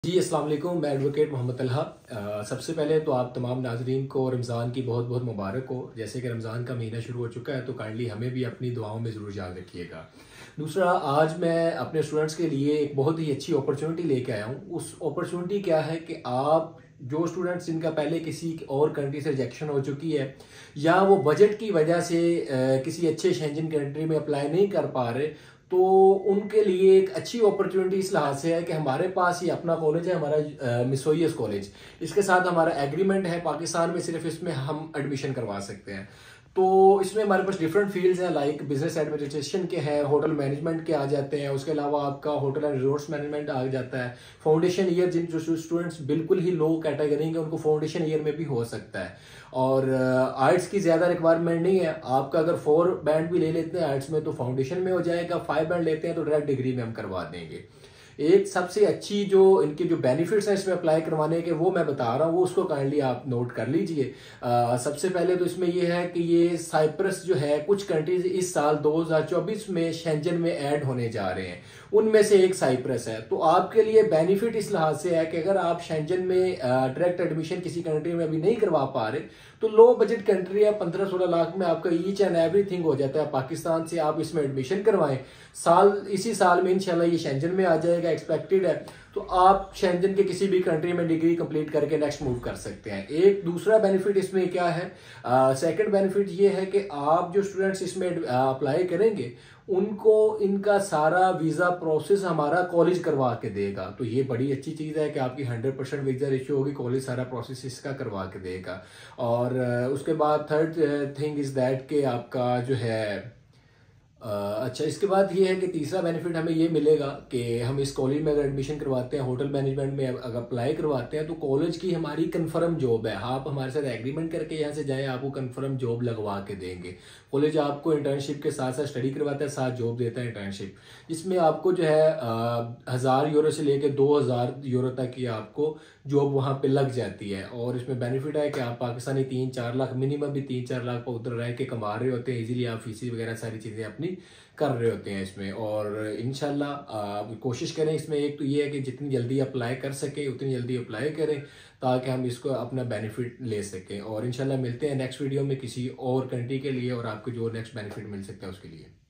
जी अस्सलाम वालेकुम। मैं एडवोकेट मोहम्मद तलहा। सबसे पहले तो आप तमाम नाजरीन को रमज़ान की बहुत बहुत मुबारक हो। जैसे कि रमज़ान का महीना शुरू हो चुका है तो काइंडली हमें भी अपनी दुआओं में ज़रूर याद रखिएगा। दूसरा, आज मैं अपने स्टूडेंट्स के लिए एक बहुत ही अच्छी अपॉर्चुनिटी लेके आया हूँ। उस अपॉर्चुनिटी क्या है कि आप जो स्टूडेंट्स जिनका पहले किसी और कंट्री से रिजेक्शन हो चुकी है या वो बजट की वजह से किसी अच्छे शेंजन कंट्री में अप्लाई नहीं कर पा रहे, तो उनके लिए एक अच्छी अपॉर्चुनिटी इस लिहाज से है कि हमारे पास ये अपना कॉलेज है, हमारा मिसोइयस कॉलेज। इसके साथ हमारा एग्रीमेंट है, पाकिस्तान में सिर्फ इसमें हम एडमिशन करवा सकते हैं। तो इसमें हमारे पास डिफरेंट फील्ड्स हैं, लाइक बिजनेस एडमिनिस्ट्रेशन के हैं, होटल मैनेजमेंट के आ जाते हैं, उसके अलावा आपका होटल एंड रिजॉर्ट्स मैनेजमेंट आ जाता है। फाउंडेशन ईयर जिन जो स्टूडेंट्स बिल्कुल ही लो कैटेगरी के उनको फाउंडेशन ईयर में भी हो सकता है। और आर्ट्स की ज़्यादा रिक्वायरमेंट नहीं है। आपका अगर 4 बैंड भी ले लेते हैं आर्ट्स में तो फाउंडेशन में हो जाएगा, 5 बैंड लेते हैं तो डायरेक्ट डिग्री में हम करवा देंगे। एक सबसे अच्छी जो इनके जो बेनिफिट्स हैं इसमें अप्लाई करवाने के, वो मैं बता रहा हूँ, वो उसको काइंडली आप नोट कर लीजिए। सबसे पहले तो इसमें ये है कि ये साइप्रस जो है, कुछ कंट्रीज इस साल 2024 में शेंजन में ऐड होने जा रहे हैं, उनमें से एक साइप्रस है। तो आपके लिए बेनिफिट इस लिहाज से है कि अगर आप शेंजन में डायरेक्ट एडमिशन किसी कंट्री में अभी नहीं करवा पा रहे तो लो बजट कंट्री है, 15-16 लाख में आपका ईच एंड एवरीथिंग हो जाता है। पाकिस्तान से आप इसमें एडमिशन करवाएं, इसी साल में इंशाल्लाह ये शेंजन में आ जाएगा, एक्सपेक्टेड है। तो आप शेंजन के किसी भी कंट्री में डिग्री कंप्लीट करके नेक्स्ट मूव कर सकते हैं। एक दूसरा बेनिफिट इसमें क्या है, सेकंड बेनिफिट ये है कि आप जो स्टूडेंट्स इसमें अप्लाई करेंगे उनको इनका सारा वीज़ा प्रोसेस हमारा कॉलेज करवा के देगा। तो ये बड़ी अच्छी चीज़ है कि आपकी 100% वीज़ा इशू होगी, कॉलेज सारा प्रोसेस इसका करवा के देगा। और उसके बाद थर्ड थिंग इज़ दैट कि आपका जो है अच्छा, इसके बाद ये है कि तीसरा बेनिफिट हमें ये मिलेगा कि हम इस कॉलेज में अगर एडमिशन करवाते हैं, होटल मैनेजमेंट में अगर अप्लाई करवाते हैं तो कॉलेज की हमारी कंफर्म जॉब है। आप हमारे साथ एग्रीमेंट करके यहाँ से जाएं, आपको कंफर्म जॉब लगवा के देंगे। कॉलेज आपको इंटर्नशिप के साथ साथ स्टडी करवाता है, साथ जॉब देता है इंटर्नशिप, जिसमें आपको जो है 1000 यूरो से लेकर 2000 यूरो तक की आपको जॉब वहाँ पे लग जाती है। और इसमें बेनिफिट है कि आप पाकिस्तानी 3-4 लाख, मिनिमम भी 3-4 लाख पर उधर रह के कमा रहे होते हैं, इजीली आप फीसी वगैरह सारी चीज़ें अपनी कर रहे होते हैं इसमें। और इंशाल्लाह कोशिश करें इसमें, एक तो ये है कि जितनी जल्दी अप्लाई कर सके उतनी जल्दी अप्लाई करें ताकि हम इसको अपना बेनिफिट ले सकें। और इंशाल्लाह मिलते हैं नेक्स्ट वीडियो में किसी और कंट्री के लिए और आपको जो नेक्स्ट बेनिफिट मिल सकता है उसके लिए।